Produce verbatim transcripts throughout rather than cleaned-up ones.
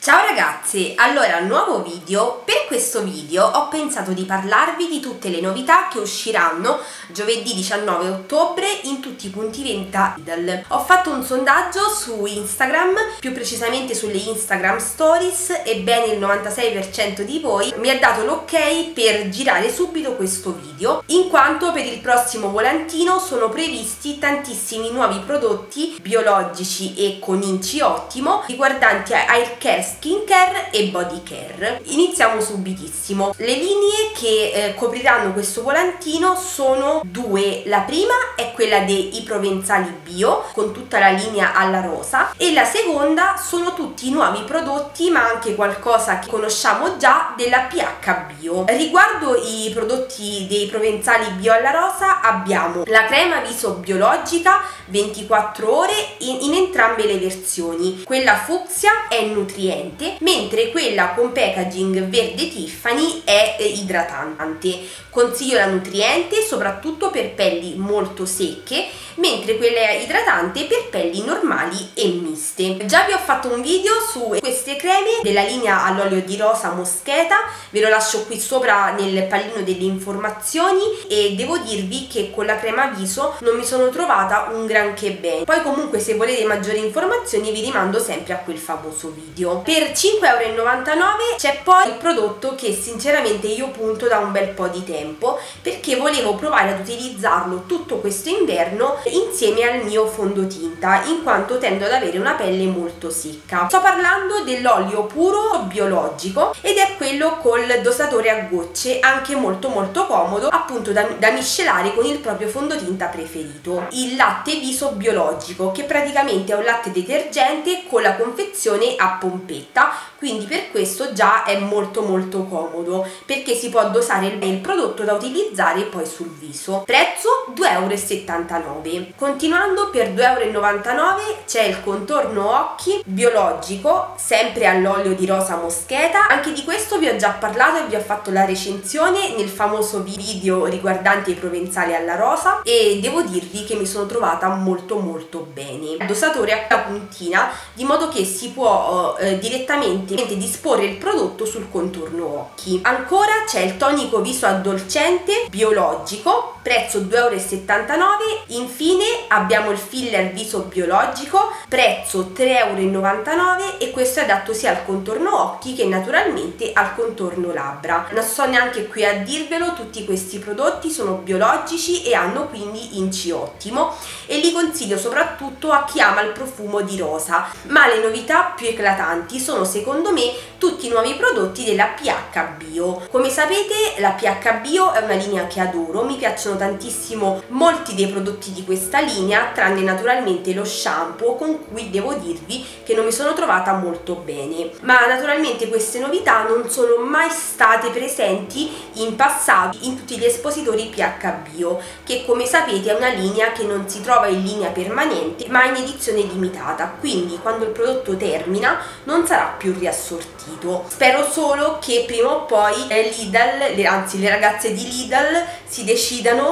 Ciao ragazzi, allora nuovo video. Per questo video ho pensato di parlarvi di tutte le novità che usciranno giovedì diciannove ottobre in tutti i punti vendita Lidl. Ho fatto un sondaggio su Instagram, più precisamente sulle Instagram Stories, e bene il novantasei per cento di voi mi ha dato l'ok per girare subito questo video, in quanto per il prossimo volantino sono previsti tantissimi nuovi prodotti biologici e con inci ottimo riguardanti hair care, skincare e body care. Iniziamo subitissimo. Le linee che eh, copriranno questo volantino sono due. La prima è quella dei provenzali bio con tutta la linea alla rosa, e la seconda sono tutti i nuovi prodotti, ma anche qualcosa che conosciamo già, della P H bio. Riguardo i prodotti dei provenzali bio alla rosa abbiamo la crema viso biologica ventiquattro ore in, in entrambe le versioni. Quella fucsia è nutriente, mentre quella con packaging verde Tiffany è eh, idratante. Consiglio la nutriente soprattutto per pelli molto secche, mentre quella idratante per pelli normali e miste. Già vi ho fatto un video su queste creme della linea all'olio di rosa moscheta, ve lo lascio qui sopra nel pallino delle informazioni, e devo dirvi che con la crema viso non mi sono trovata un granché bene. Poi comunque se volete maggiori informazioni vi rimando sempre a quel famoso video. Per cinque e novantanove euro c'è poi il prodotto che sinceramente io punto da un bel po' di tempo, perché volevo provare ad utilizzarlo tutto questo inverno insieme al mio fondotinta, in quanto tendo ad avere una pelle molto secca. Sto parlando dell'olio puro biologico ed è quello col dosatore a gocce, anche molto molto comodo, appunto da, da miscelare con il proprio fondotinta preferito. Il latte viso biologico, che praticamente è un latte detergente con la confezione a pompetta, quindi per questo già è molto molto comodo, perché si può dosare il, il prodotto da utilizzare poi sul viso. Prezzo due e settantanove euro. Continuando, per due e novantanove euro c'è il contorno occhi biologico, sempre all'olio di rosa moscheta. Anche di questo vi ho già parlato e vi ho fatto la recensione nel famoso video riguardante i provenzali alla rosa, e devo dirvi che mi sono trovata molto molto bene. Il dosatore a puntina, di modo che si può eh, direttamente disporre il prodotto sul contorno occhi. Ancora c'è il tonico viso addolcente biologico, prezzo due e settantanove euro. Infine abbiamo il filler viso biologico, prezzo tre e novantanove euro, e questo è adatto sia al contorno occhi che naturalmente al contorno labbra. Non sto neanche qui a dirvelo, tutti questi prodotti sono biologici e hanno quindi inci ottimo, e li consiglio soprattutto a chi ama il profumo di rosa. Ma le novità più eclatanti sono secondo me tutti i nuovi prodotti della P H bio. Come sapete, la P H bio è una linea che adoro, mi piacciono tantissimo molti dei prodotti di questa linea, tranne naturalmente lo shampoo, con cui devo dirvi che non mi sono trovata molto bene. Ma naturalmente queste novità non sono mai state presenti in passato in tutti gli espositori P H bio, che come sapete è una linea che non si trova in linea permanente ma in edizione limitata, quindi quando il prodotto termina non sarà più riassortito. Spero solo che prima o poi eh, Lidl, le, anzi le ragazze di Lidl, si decidano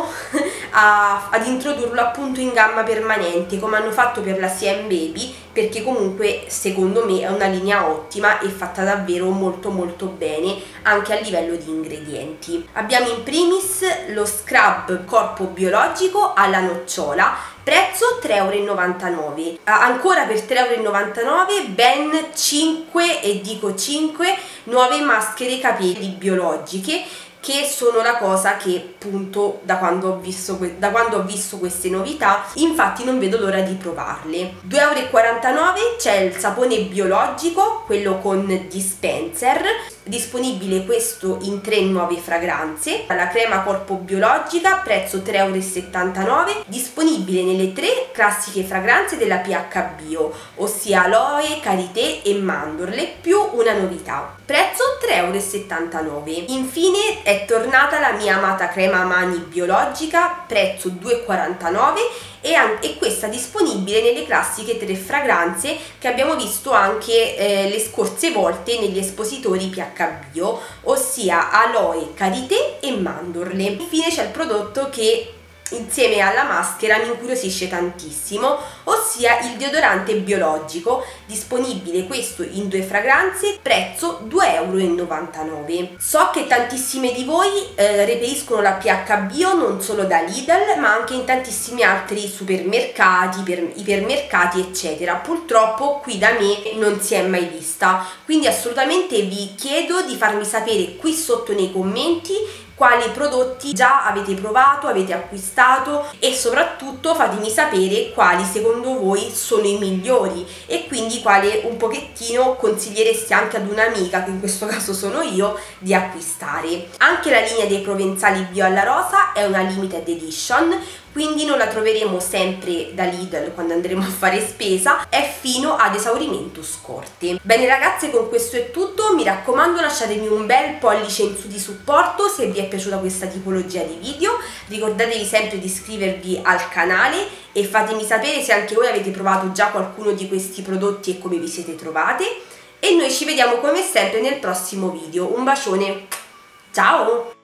a, ad introdurlo appunto in gamma permanente, come hanno fatto per la C M Baby, perché comunque secondo me è una linea ottima e fatta davvero molto molto bene anche a livello di ingredienti. Abbiamo in primis lo scrub corpo biologico alla nocciola, prezzo tre e novantanove euro. Ancora per tre e novantanove euro ben cinque, e dico cinque, nuove maschere capelli biologiche, che sono la cosa che punto da quando ho visto, da quando ho visto queste novità. Infatti non vedo l'ora di provarle. due e quarantanove euro c'è il sapone biologico, quello con dispenser, disponibile questo in tre nuove fragranze. La crema corpo biologica, prezzo tre e settantanove euro, disponibile nelle tre classiche fragranze della P H bio, ossia aloe, karité e mandorle, più una novità, prezzo tre e settantanove euro. Infine è tornata la mia amata crema mani biologica, prezzo due e quarantanove euro, e, e questa disponibile nelle classiche tre fragranze che abbiamo visto anche eh, le scorse volte negli espositori P H bio, ossia aloe, karité e mandorle. Infine c'è il prodotto che insieme alla maschera mi incuriosisce tantissimo, ossia il deodorante biologico, disponibile questo in due fragranze, prezzo due e novantanove euro. So che tantissime di voi eh, reperiscono la P H Bio non solo da Lidl, ma anche in tantissimi altri supermercati, per, ipermercati eccetera. Purtroppo qui da me non si è mai vista, quindi assolutamente vi chiedo di farmi sapere qui sotto nei commenti quali prodotti già avete provato, avete acquistato, e soprattutto fatemi sapere quali secondo voi sono i migliori e quindi quale un pochettino consigliereste anche ad un'amica, che in questo caso sono io, di acquistare. Anche la linea dei provenzali bio alla rosa è una limited edition, quindi non la troveremo sempre da Lidl quando andremo a fare spesa, è fino ad esaurimento scorte. Bene ragazze, con questo è tutto, mi raccomando lasciatemi un bel pollice in su di supporto se vi è piaciuta questa tipologia di video, ricordatevi sempre di iscrivervi al canale e fatemi sapere se anche voi avete provato già qualcuno di questi prodotti e come vi siete trovate, e noi ci vediamo come sempre nel prossimo video. Un bacione, ciao!